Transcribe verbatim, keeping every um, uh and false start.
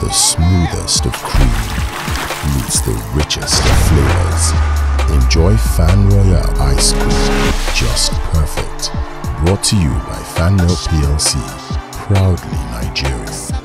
The smoothest of cream meets the richest of flavors. Enjoy Fan Royale ice cream, just perfect. Brought to you by Fan Milk P L C, proudly Nigerian.